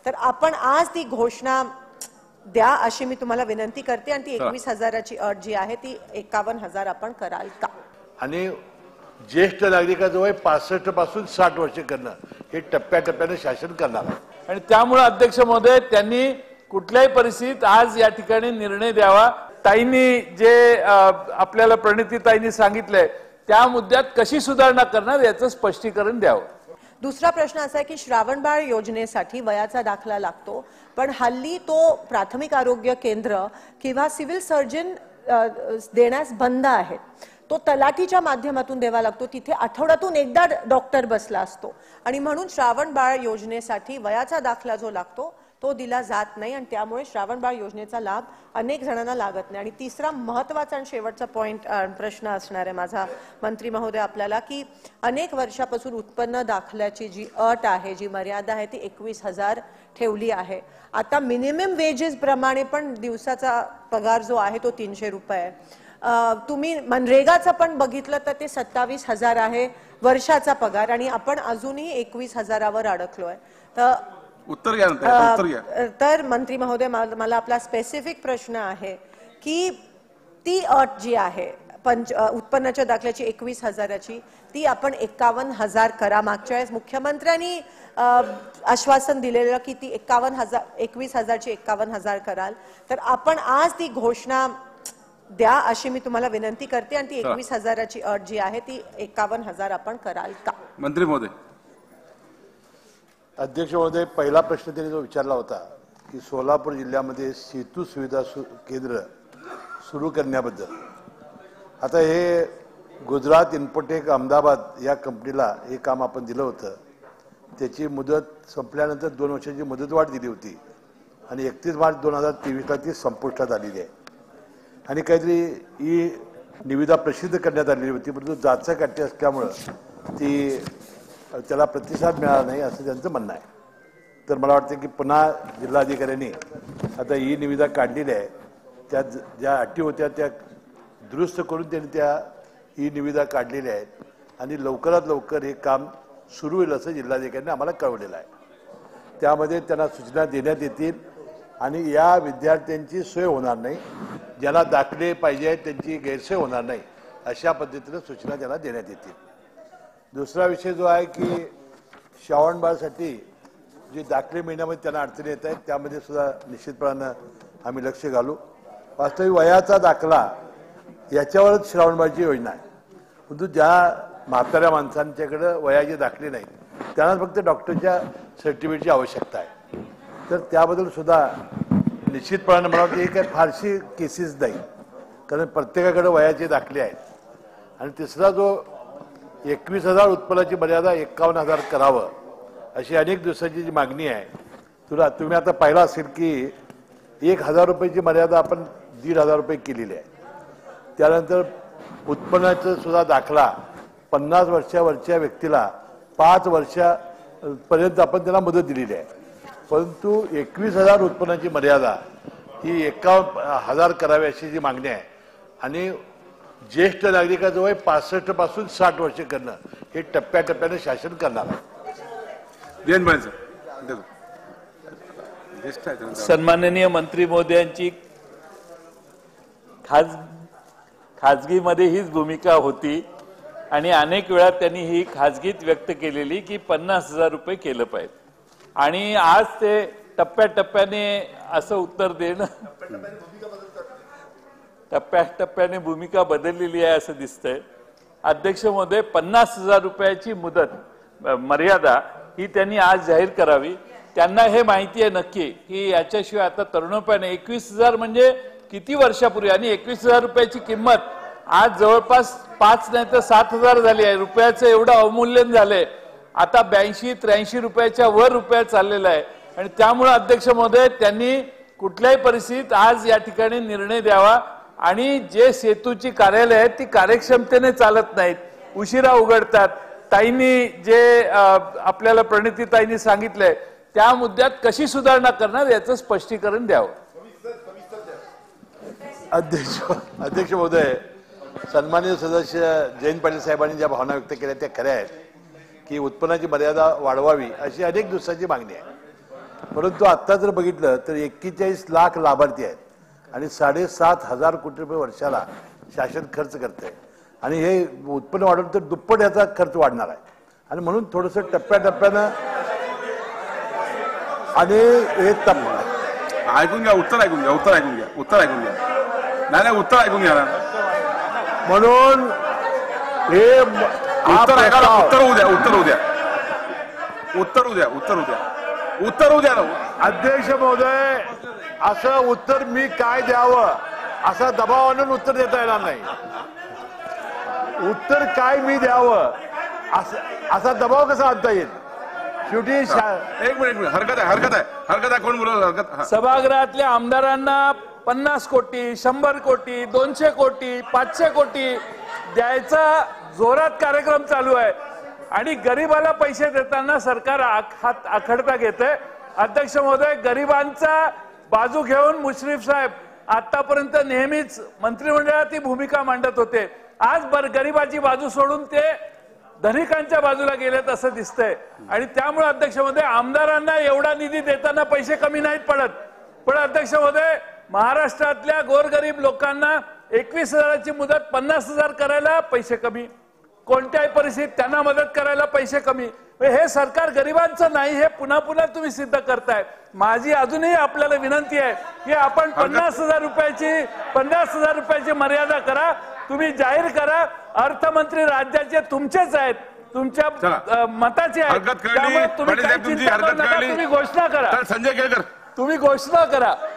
तर आपण आज ती घोषणा द्या अशी मी तुम्हाला विनंती करते आणि ती 21,000ची अट जी आहे ती 51,000 आपण कराल का? आणि ज्येष्ठ नागरिकाचं वय 65 पासून 60 वर्ष करणं हे टप्प्याटप्प्याने शासन करणार आहे. आणि त्यामुळे अध्यक्ष महोदय त्यांनी कुठल्याही परिस्थितीत आज या ठिकाणी निर्णय द्यावा. ताईंनी जे आपल्याला प्रणितीताईंनी सांगितलंय त्या मुद्द्यात कशी सुधारणा करणार याचं स्पष्टीकरण द्यावं. दुसरा प्रश्न असा आहे की श्रावणबाळ योजनेसाठी वयाचा दाखला लागतो, पण हल्ली तो प्राथमिक आरोग्य केंद्र किंवा सिव्हिल सर्जन देण्यास बंद आहे. तो तलाठीच्या माध्यमातून द्यावा लागतो. तिथे आठवड्यातून एकदा डॉक्टर बसला असतो आणि म्हणून श्रावणबाळ योजनेसाठी वयाचा दाखला जो लागतो तो दिला जात नाही आणि त्यामुळे श्रावणबाळ योजनेचा लाभ अनेक जणांना लागत नाही. आणि तिसरा महत्त्वाचा आणि शेवटचा प्रश्न असणार आहे माझा मंत्री महोदय आपल्याला की अनेक वर्षापासून उत्पन्न दाखल्याची जी अट आहे, जी मर्यादा आहे ती 21,000 ठेवली आहे. आता मिनिमम वेजेस प्रमाणे पण दिवसाचा पगार जो आहे तो 300 रुपये आहे. तुम्ही मनरेगाचं पण बघितलं तर ते 27,000 आहे वर्षाचा पगार आणि आपण अजूनही 21,000वर अडकलोय. तर उत्तर घ्या. तर मंत्री महोदय मला आपला स्पेसिफिक प्रश्न आहे की ती अट जी आहे उत्पन्नाच्या दाखल्याची 21,000ची ती आपण 51,000 करा. मागच्या वेळेस मुख्यमंत्र्यांनी आश्वासन दिलेलं की ती 21,000ची 51,000 कराल. तर आपण आज ती घोषणा द्या अशी मी तुम्हाला विनंती करते आणि ती 21,000ची अट जी आहे ती 51,000 आपण कराल का? मंत्री महोदय. अध्यक्ष महोदय, पहिला प्रश्न त्यांनी जो विचारला होता की सोलापूर जिल्ह्यामध्ये सेतू सुविधा केंद्र सुरू करण्याबद्दल. आता हे गुजरात इन्फोटेक अहमदाबाद या कंपनीला हे काम आपण दिलं होतं. त्याची मुदत संपल्यानंतर 2 वर्षाची मुदतवाढ दिली होती आणि 31 मार्च 2023ला ती संपुष्टात आलेली आहे. आणि काहीतरी ही निविदा प्रसिद्ध करण्यात आलेली होती, परंतु जाचक असल्यामुळं ती त्याला प्रतिसाद मिळाला नाही असं त्यांचं म्हणणं आहे. तर मला वाटतं की पुन्हा जिल्हाधिकाऱ्यांनी आता ही निविदा काढलेली आहे, त्यात ज्या अटी होत्या त्या दुरुस्त करून त्यांनी त्या ही निविदा काढलेल्या आहेत आणि लवकरात लवकर हे काम सुरू होईल असं जिल्हाधिकाऱ्यांनी आम्हाला कळवलेलं आहे. त्यामध्ये त्यांना सूचना देण्यात येतील आणि या विद्यार्थ्यांची सोय होणार नाही, ज्यांना दाखले पाहिजे आहेत त्यांची गैरसोय होणार नाही अशा पद्धतीनं सूचना त्यांना देण्यात येतील. दुसरा विषय जो आहे की श्रावणबाळसाठी जे दाखले मिळण्यामध्ये त्यांना अडचणी येत आहेत त्यामध्ये सुद्धा निश्चितपणानं आम्ही लक्ष घालू. वास्तविक वयाचा दाखला याच्यावरच श्रावणबाळची योजना आहे, परंतु ज्या म्हाताऱ्या माणसांच्याकडे वयाचे दाखले नाहीत त्यांना फक्त डॉक्टरच्या सर्टिफिकेटची आवश्यकता आहे. तर त्याबद्दल सुद्धा निश्चितपणानं मला वाटतं हे काय फारशी केसेस नाही, कारण प्रत्येकाकडे वयाचे दाखले आहेत. आणि तिसरा जो 21,000 उत्पन्नाची मर्यादा 51,000 करावं अशी अनेक दिवसाची जी मागणी आहे. तुम्ही आता पाहिलं असेल की 1,000 रुपयाची मर्यादा आपण 1,500 रुपये केलेली आहे. त्यानंतर उत्पन्नाचा सुद्धा दाखला 50 वर्षावरच्या व्यक्तीला 5 वर्षापर्यंत आपण त्यांना मुदत दिलेली आहे, परंतु 21,000 उत्पन्नाची मर्यादा ही 51,000 करावी अशी जी मागणी आहे. आणि ज्येष्ठ नागरिकाचं वय 65 पासून 60 वर्ष करणं हे टप्प्याटप्प्याने शासन करणार आहे. सन्माननीय मंत्री महोदयांची खाजगीमध्ये हीच भूमिका होती आणि अनेक वेळा त्यांनी ही खाजगीत व्यक्त केलेली की 50,000 रुपये केलं पाहिजे. आणि आज ते टप्प्याटप्प्याने असं उत्तर देणं, टप्प्याटप्प्याने भूमिका बदललेली आहे असं दिसतंय. अध्यक्ष महोदय, 50,000 रुपयाची मुदत मर्यादा ही त्यांनी आज जाहीर करावी. त्यांना हे माहिती आहे नक्की की याच्याशिवाय आता तरुणोपायाने 21,000 म्हणजे किती वर्षापूर्वी आणि 21,000 रुपयाची किंमत आज जवळपास 5 नाही तर 7,000 झाली आहे. रुपयाचं एवढं अवमूल्यन झालंय, आता 82-83 रुपयाच्या वर रुपया चाललेला आहे. आणि त्यामुळे अध्यक्ष महोदय त्यांनी कुठल्याही परिस्थितीत आज या ठिकाणी निर्णय द्यावा. आणि जे सेतूची कार्यालय आहेत ती कार्यक्षमतेने चालत नाहीत, उशिरा उघडतात. ताईंनी जे आपल्याला प्रणितीताईंनी सांगितलंय त्या मुद्द्यात कशी सुधारणा करणार याचं स्पष्टीकरण द्यावं. अध्यक्ष महोदय, सन्माननीय सदस्य जयंत पाटील साहेबांनी ज्या भावना व्यक्त केल्या त्या खऱ्या आहेत की उत्पन्नाची मर्यादा वाढवावी अशी अनेक दिवसांची मागणी आहे. परंतु आता जर बघितलं तर 41 लाख लाभार्थी आहेत आणि 7,500 कोटी रुपये वर्षाला शासन खर्च करते आणि हे उत्पन्न वाढवलं तर दुप्पट याचा खर्च वाढणार आहे आणि म्हणून थोडंसं टप्प्याटप्प्यानं आणि हे ऐकून घ्या, उत्तर ऐकून घ्या, उत्तर ऐकून घ्या, उत्तर ऐकून घ्या. नाही उत्तर ऐकून घ्या ना. म्हणून हे उत्तर ऐका, उत्तर होऊ द्या, उत्तर होऊ द्या, उत्तर होऊ द्या, उत्तर होऊ द्या, उत्तर होऊ द्या. अध्यक्ष महोदय, असं उत्तर मी काय द्यावं असा दबाव आणून उत्तर देता येणार नाही. उत्तर काय मी द्यावं असा दबाव कसा आणता येईल. शेवटी एक मिनिट, हरकत आहे, कोण बोलत हरकत. सभागृहातल्या आमदारांना 50 कोटी, 100 कोटी, 200 कोटी, 500 कोटी द्यायचा जोरात कार्यक्रम चालू आहे आणि गरीबाला पैसे देताना सरकार हात आखडता घेते. अध्यक्ष महोदय, गरिबांचा बाजू घेऊन मुश्रीफ साहेब आतापर्यंत नेहमीच मंत्रिमंडळात ही भूमिका मांडत होते. आज गरिबाची बाजू सोडून ते धनिकांच्या बाजूला गेलेत असं दिसतंय आणि त्यामुळे अध्यक्ष महोदय, आमदारांना एवढा निधी देताना पैसे कमी नाहीत पडत. पण अध्यक्ष महोदय, महाराष्ट्रातल्या गोरगरीब लोकांना 21,000ची मुदत 50,000 करायला पैसे कमी, कोणत्याही परिस्थितीत त्यांना मदत करायला पैसे कमी. हे सरकार गरिबांचं नाही हे पुन्हा पुन्हा तुम्ही सिद्ध करताय. माझी अजूनही आपल्याला विनंती आहे की आपण 50,000 रुपयाची मर्यादा करा, तुम्ही जाहीर करा. अर्थमंत्री राज्याचे तुमचेच आहेत, तुमच्या मताचे आहेत, त्यामुळे तुम्ही घोषणा करा. संजय केळकर, तुम्ही घोषणा करा.